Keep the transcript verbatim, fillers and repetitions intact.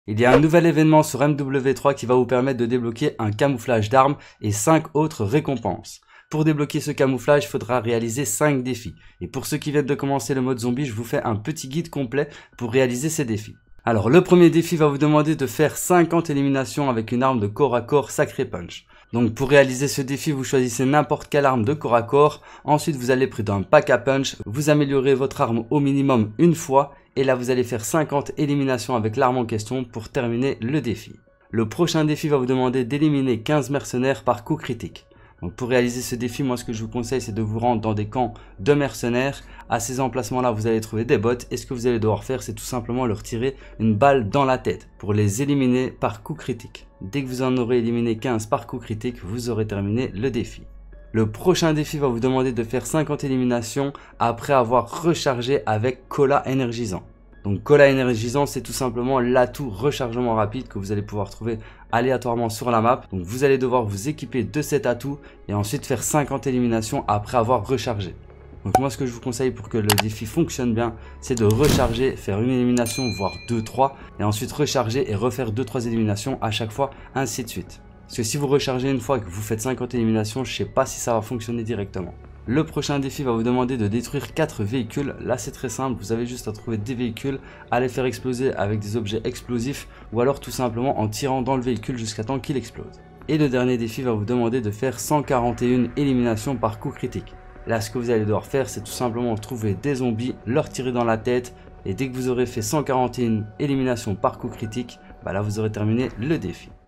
Il y a un nouvel événement sur M W trois qui va vous permettre de débloquer un camouflage d'armes et cinq autres récompenses. Pour débloquer ce camouflage, il faudra réaliser cinq défis. Et pour ceux qui viennent de commencer le mode zombie, je vous fais un petit guide complet pour réaliser ces défis. Alors le premier défi va vous demander de faire cinquante éliminations avec une arme de corps à corps Sacré Punch. Donc pour réaliser ce défi, vous choisissez n'importe quelle arme de corps à corps. Ensuite, vous allez près d'un pack à punch, vous améliorez votre arme au minimum une fois. Et là, vous allez faire cinquante éliminations avec l'arme en question pour terminer le défi. Le prochain défi va vous demander d'éliminer quinze mercenaires par coup critique. Donc pour réaliser ce défi, moi ce que je vous conseille, c'est de vous rendre dans des camps de mercenaires. À ces emplacements-là, vous allez trouver des bots. Et ce que vous allez devoir faire, c'est tout simplement leur tirer une balle dans la tête pour les éliminer par coup critique. Dès que vous en aurez éliminé quinze par coup critique, vous aurez terminé le défi. Le prochain défi va vous demander de faire cinquante éliminations après avoir rechargé avec cola énergisant. Donc cola énergisant, c'est tout simplement l'atout rechargement rapide que vous allez pouvoir trouver aléatoirement sur la map. Donc vous allez devoir vous équiper de cet atout et ensuite faire cinquante éliminations après avoir rechargé. Donc moi ce que je vous conseille pour que le défi fonctionne bien, c'est de recharger, faire une élimination voire deux trois et ensuite recharger et refaire deux trois éliminations à chaque fois, ainsi de suite. Parce que si vous rechargez une fois et que vous faites cinquante éliminations, je ne sais pas si ça va fonctionner directement. Le prochain défi va vous demander de détruire quatre véhicules. Là c'est très simple, vous avez juste à trouver des véhicules, à les faire exploser avec des objets explosifs ou alors tout simplement en tirant dans le véhicule jusqu'à temps qu'il explose. Et le dernier défi va vous demander de faire cent quarante et une éliminations par coup critique. Là ce que vous allez devoir faire, c'est tout simplement trouver des zombies, leur tirer dans la tête et dès que vous aurez fait cent quarante et une éliminations par coup critique, bah là vous aurez terminé le défi.